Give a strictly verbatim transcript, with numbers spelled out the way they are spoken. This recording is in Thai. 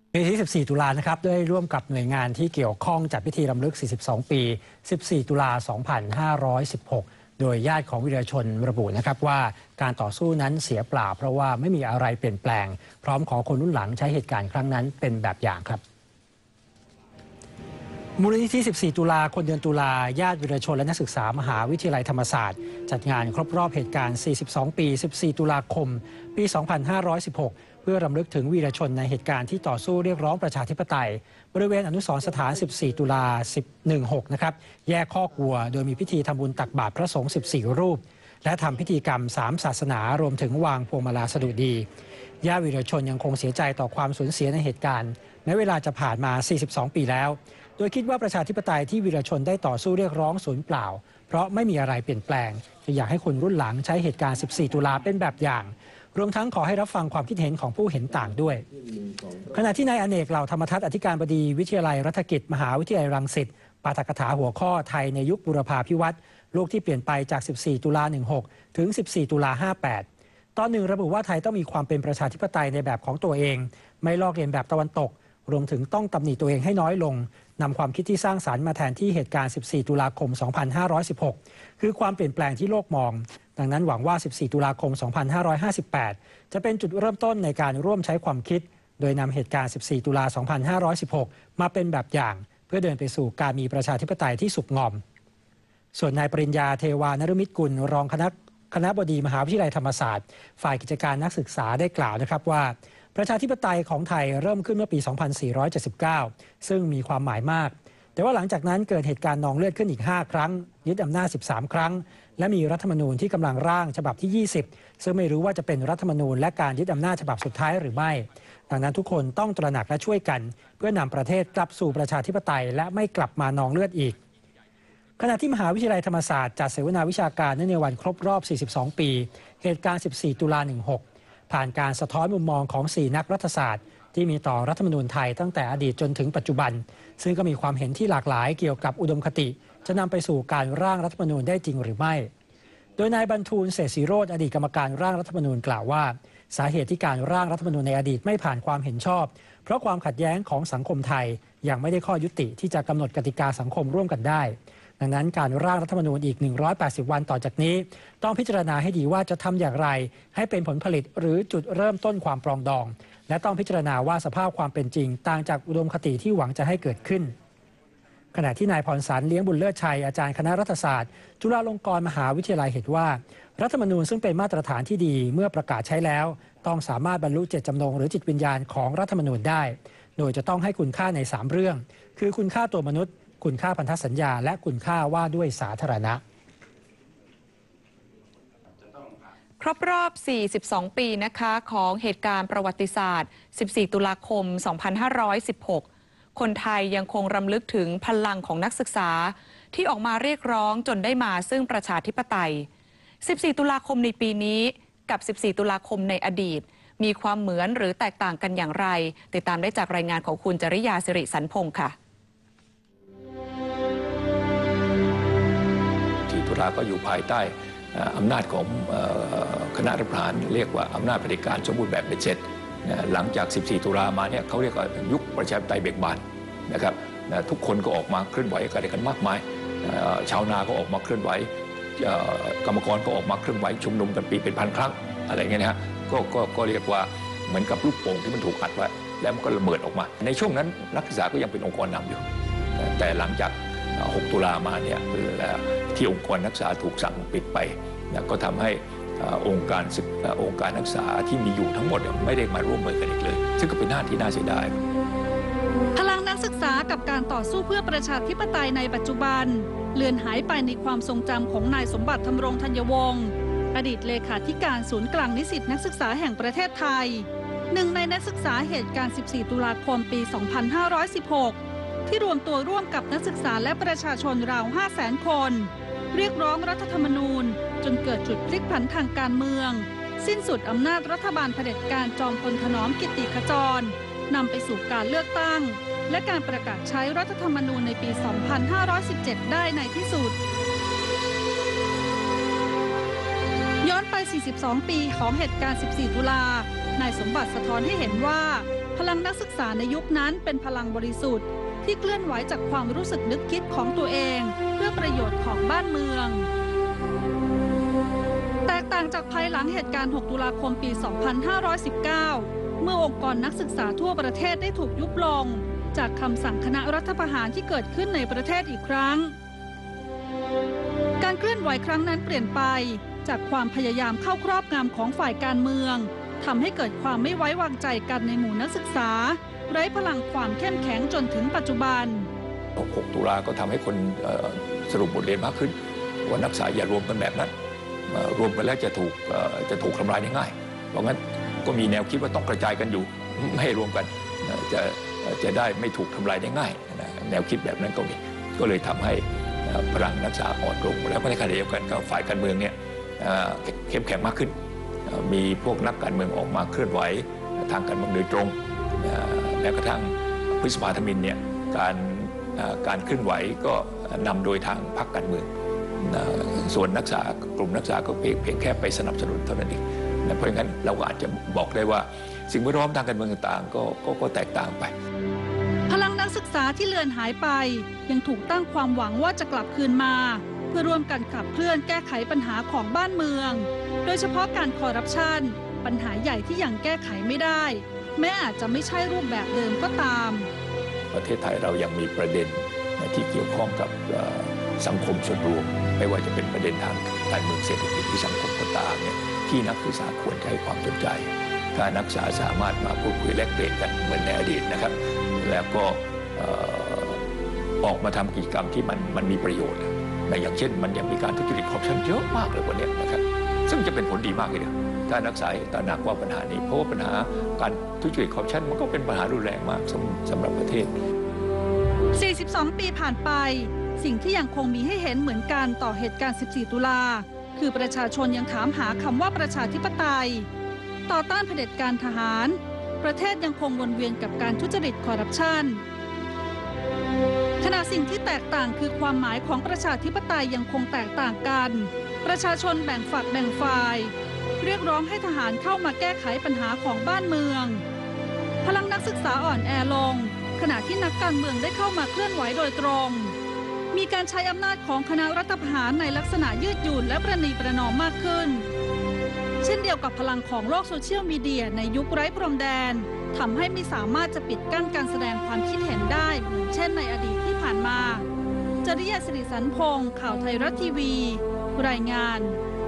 ปีที่ สิบสี่ ตุลานะครับได้ร่วมกับหน่วยงานที่เกี่ยวข้องจัดพิธีรำลึก สี่สิบสอง ปี สิบสี่ ตุลา สองพันห้าร้อยสิบหก โดยญาติของวีรชนระบุนะครับว่าการต่อสู้นั้นเสียเปล่าเพราะว่าไม่มีอะไรเปลี่ยนแปลงพร้อมขอคนรุ่นหลังใช้เหตุการณ์ครั้งนั้นเป็นแบบอย่างครับมูลนิธิ สิบสี่ ตุลาคนเดือนตุลาญาติวีรชนและนักศึกษามหาวิทยาลัยธรรมศาสตร์จัดงานครบรอบเหตุการณ์ สี่สิบสอง ปี สิบสี่ ตุลาคม ปี สองพันห้าร้อยสิบหก เพื่อรำลึกถึงวีรชนในเหตุการณ์ที่ต่อสู้เรียกร้องประชาธิปไตยบริเวณอนุสรณ์สถาน สิบสี่ ตุลา สิบหก นะครับแยกข้อกวัวโดยมีพิธีทำบุญตักบาตรพระสงฆ์ สิบสี่ รูปและทำพิธีกรรม สาม ศาสนารวมถึงวางพวงมาลาสดุดีญาติวีรชนยังคงเสียใจต่อความสูญเสียในเหตุการณ์แม้เวลาจะผ่านมา สี่สิบสอง ปีแล้วโดยคิดว่าประชาธิปไตยที่วีรชนได้ต่อสู้เรียกร้องสูญเปล่าเพราะไม่มีอะไรเปลี่ยนแปลงจึงอยากให้คนรุ่นหลังใช้เหตุการณ์ สิบสี่ ตุลาเป็นแบบอย่างรวมทั้งขอให้รับฟังความคิดเห็นของผู้เห็นต่างด้วยขณะที่นายอเนกเหล่าธรรมทัศน์อธิการบดีวิทยาลัยรัฐกิจมหาวิทยาลัยรังสิตปาฐกถาหัวข้อไทยในยุคบูรพาภิวัตน์โลกที่เปลี่ยนไปจาก สิบสี่ ตุลา สิบหก ถึง สิบสี่ ตุลา ห้าแปด ตอนหนึ่งระบุว่าไทยต้องมีความเป็นประชาธิปไตยในแบบของตัวเองไม่ลอกเลียนแบบตะวันตกรวมถึงต้องตำหนิตัวเองให้น้อยลงนำความคิดที่สร้างสรรค์มาแทนที่เหตุการณ์ สิบสี่ ตุลาคม สองพันห้าร้อยสิบหก คือความเปลี่ยนแปลงที่โลกมองดังนั้นหวังว่า สิบสี่ ตุลาคม สองพันห้าร้อยห้าสิบแปด จะเป็นจุดเริ่มต้นในการร่วมใช้ความคิดโดยนำเหตุการณ์ สิบสี่ ตุลา สองพันห้าร้อยสิบหก มาเป็นแบบอย่างเพื่อเดินไปสู่การมีประชาธิปไตยที่สุขงอมส่วนนายปริญญาเทวานฤมิตกุลรองคณะคณะบดีมหาวิทยาลัยธรรมศาสตร์ฝ่ายกิจการนักศึกษาได้กล่าวนะครับว่าประชาธิปไตยของไทยเริ่มขึ้นเมื่อปี สองพันสี่ร้อยเจ็ดสิบเก้า ซึ่งมีความหมายมากแต่ว่าหลังจากนั้นเกิดเหตุการณ์นองเลือดขึ้นอีก ห้า ครั้งยึดอำนาจ สิบสาม ครั้งและมีรัฐธรรมนูญที่กำลังร่างฉบับที่ ยี่สิบ ซึ่งไม่รู้ว่าจะเป็นรัฐธรรมนูญและการยึดอำนาจฉบับสุดท้ายหรือไม่ดังนั้นทุกคนต้องตระหนักและช่วยกันเพื่อนำประเทศกลับสู่ประชาธิปไตยและไม่กลับมานองเลือดอีกขณะที่มหาวิทยาลัยธรรมศาสตร์จัดเสวนาวิชาการในวันครบรอบ สี่สิบสอง ปีเหตุการณ์ สิบสี่ ตุลา สิบหก ผ่านการสะท้อนมุมมองของ สี่ นักรัฐศาสตร์ที่มีต่อรัฐธรรมนูญไทยตั้งแต่อดีตจนถึงปัจจุบันซึ่งก็มีความเห็นที่หลากหลายเกี่ยวกับอุดมคติจะนำไปสู่การร่างรัฐธรรมนูญได้จริงหรือไม่โดยนายบรรทูลเศรษฐศิโรจน์อดีตกรรมการร่างรัฐธรรมนูญกล่าวว่าสาเหตุที่การร่างรัฐธรรมนูญในอดีตไม่ผ่านความเห็นชอบเพราะความขัดแย้งของสังคมไทยยังไม่ได้ข้อยุติที่จะกำหนดกติกาสังคมร่วมกันได้ดังนั้นการร่างรัฐธรรมนูญอีกหนึ่งร้อยแปดสิบวันต่อจากนี้ต้องพิจารณาให้ดีว่าจะทำอย่างไรให้เป็นผลผลิตหรือจุดเริ่มต้นความปรองดองและต้องพิจารณาว่าสภาพความเป็นจริงต่างจากอุดมคติที่หวังจะให้เกิดขึ้นขณะที่นายพรสารเลี้ยงบุญเลิศชัยอาจารย์คณะรัฐศาสตร์จุฬาลงกรณ์มหาวิทยาลัยเห็นว่ารัฐธรรมนูญซึ่งเป็นมาตรฐานที่ดีเมื่อประกาศใช้แล้วต้องสามารถบรรลุเจตจำนงหรือจิตวิญญาณของรัฐธรรมนูญได้โดยจะต้องให้คุณค่าในสามเรื่องคือคุณค่าตัวมนุษย์คุณค่าพันธสัญญาและคุณค่าว่าด้วยสาธารณะครบรอบ สี่สิบสอง ปีนะคะของเหตุการณ์ประวัติศาสตร์ สิบสี่ ตุลาคม สองพันห้าร้อยสิบหก คนไทยยังคงรำลึกถึงพลังของนักศึกษาที่ออกมาเรียกร้องจนได้มาซึ่งประชาธิปไตย สิบสี่ ตุลาคมในปีนี้กับ สิบสี่ ตุลาคมในอดีตมีความเหมือนหรือแตกต่างกันอย่างไรติดตามได้จากรายงานของคุณจริยาสิริสันพงศ์ค่ะตุลาก็อยู่ภายใต้อำนาจของคณะรัฐประหารเรียกว่าอำนาจเผด็จการสมบูรณ์แบบเบ็ดเสร็จหลังจาก สิบสี่ ตุลามาเนี่ยเขาเรียกว่ายุคประชาธิปไตยเบิกบานนะครับทุกคนก็ออกมาเคลื่อนไหวกันกันมากมายชาวนาก็ออกมาเคลื่อนไหวกรรมกรก็ออกมาเคลื่อนไหวชุมนุมกันปีเป็นพันครั้งอะไรเงี้ยนะฮะก็ก็ก็เรียกว่าเหมือนกับลูกโป่งที่มันถูกอัดไว้แล้วมันก็ระเบิดออกมาในช่วงนั้นนักศึกษาก็ยังเป็นองค์กรนำอยู่แต่หลังจากหก ตุลามาเนี่ยที่องค์กรนักศึกษาถูกสั่งปิดไปนะก็ทำให้องค์การศึกองค์การนักศึกษาที่มีอยู่ทั้งหมดไม่ได้มาร่วมมือกันอีกเลยซึ่งก็เป็นหน้าที่น่าเสียดายพลังนักศึกษากับการต่อสู้เพื่อประชาธิปไตยในปัจจุบันเลือนหายไปในความทรงจำของนายสมบัติธรรมรงธัญวงศ์อดีตเลขาธิการศูนย์กลางนิสิตนักศึกษาแห่งประเทศไทยหนึ่งในนักศึกษาเหตุการณ์ สิบสี่ ตุลาคม ปี สองพันห้าร้อยสิบหกที่รวมตัวร่วมกับนักศึกษาและประชาชนราว ห้าแสน คนเรียกร้องรัฐธรรมนูญจนเกิดจุดพลิกผันทางการเมืองสิ้นสุดอำนาจรัฐบาลเผด็จการจอมพลถนอมกิตติขจรนำไปสู่การเลือกตั้งและการประกาศใช้รัฐธรรมนูญในปี สองพันห้าร้อยสิบเจ็ด ได้ในที่สุดย้อนไป สี่สิบสอง ปีของเหตุการณ์ สิบสี่ ตุลานายสมบัติสะท้อนให้เห็นว่าพลังนักศึกษาในยุคนั้นเป็นพลังบริสุทธิ์ที่เคลื่อนไหวจากความรู้สึกนึกคิดของตัวเองเพื่อประโยชน์ของบ้านเมืองแตกต่างจากภายหลังเหตุการณ์ หก ตุลาคม ปี สองพันห้าร้อยสิบเก้า เมื่อองค์กรนักศึกษาทั่วประเทศได้ถูกยุบลงจากคำสั่งคณะรัฐประหารที่เกิดขึ้นในประเทศอีกครั้งการเคลื่อนไหวครั้งนั้นเปลี่ยนไปจากความพยายามเข้าครอบงำของฝ่ายการเมืองทำให้เกิดความไม่ไว้วางใจกันในหมู่นักศึกษาไร้พลังความเข้มแข็งจนถึงปัจจุบันหก ตุลาก็ทำให้คนสรุปบทเรียนมากขึ้นว่านักศึกษาอย่ารวมกันแบบนั้นรวมกันแล้วจะถูกจะถูกทำลายได้ง่ายเพราะงั้นก็มีแนวคิดว่าต้องกระจายกันอยู่ไม่ให้รวมกันจะจะได้ไม่ถูกทำลายได้ง่ายแนวคิดแบบนั้นก็มีก็เลยทำให้พลังนักศึกษาอ่อนลงแล้วในขณะเดียวกันก็ฝ่ายการเมืองเนี่ยเข้มแข็งมากขึ้นมีพวกนักการเมืองออกมาเคลื่อนไหวทางการเมืองโดยตรงแม้กระทั่งพฤษภาธมิฬเนี่ยการการเคลื่อนไหวก็นำโดยทางพรรคการเมืองส่วนนักศึกษากลุ่มนักศึกษาก็เพียงแค่ไปสนับสนุนเท่านั้นเองเพราะงั้นเราก็อาจจะบอกได้ว่าสิ่งแวดล้อมทางการเมืองต่างๆก็ก็แตกต่างไปพลังนักศึกษาที่เลือนหายไปยังถูกตั้งความหวังว่าจะกลับคืนมาเพื่อร่วมกันขับเคลื่อนแก้ไขปัญหาของบ้านเมืองโดยเฉพาะการคอร์รัปชันปัญหาใหญ่ที่ยังแก้ไขไม่ได้แม้อาจจะไม่ใช่รูปแบบเดิมก็ตามประเทศไทยเรายังมีประเด็นที่เกี่ยวข้องกับสังคมส่วนรวมไม่ว่าจะเป็นประเด็นทางการเมืองเศรษฐกิจที่สังคมก็ตามเนี่ยที่นักศึกษาควรให้ความสนใจถ้านักศึกษาสามารถมาพูดคุยแลกเปลี่ยนกันเหมือนในอดีตนะครับแล้วก็ออกมาทำกิจกรรมที่มันมันมีประโยชน์ในอย่างเช่นมันยังมีการทุจริตคอร์รัปชันเยอะมากเลยวันนี้นะครับซึ่งจะเป็นผลดีมากเลยถ้านักศึกษาตระหนักว่าปัญหานี้เพราะว่าปัญหาการทุจริตคอร์รัปชันมันก็เป็นปัญหารุนแรงมากสำหรับประเทศสี่สิบสอง ปีผ่านไปสิ่งที่ยังคงมีให้เห็นเหมือนกันต่อเหตุการณ์ สิบสี่ ตุลาคือประชาชนยังถามหาคำว่าประชาธิปไตยต่อต้านเผด็จการทหารประเทศยังคงวนเวียนกับการทุจริตคอร์รัปชันขณะสิ่งที่แตกต่างคือความหมายของประชาธิปไตยยังคงแตกต่างกันประชาชนแบ่งฝักแบ่งฝ่ายเรียกร้องให้ทหารเข้ามาแก้ไขปัญหาของบ้านเมืองพลังนักศึกษาอ่อนแอลงขณะที่นักการเมืองได้เข้ามาเคลื่อนไหวโดยตรงมีการใช้อำนาจของคณะรัฐประหารในลักษณะยืดหยุ่นและประนีประนอมมากขึ้นเช่นเดียวกับพลังของโลกโซเชียลมีเดียในยุคไร้พรมแดนทำให้ไม่สามารถจะปิดกั้นการแสดงความคิดเห็นได้เหมือนเช่นในอดีตที่ผ่านมาจริยา สิริสันพงษ์ข่าวไทยรัฐทีวีรายงาน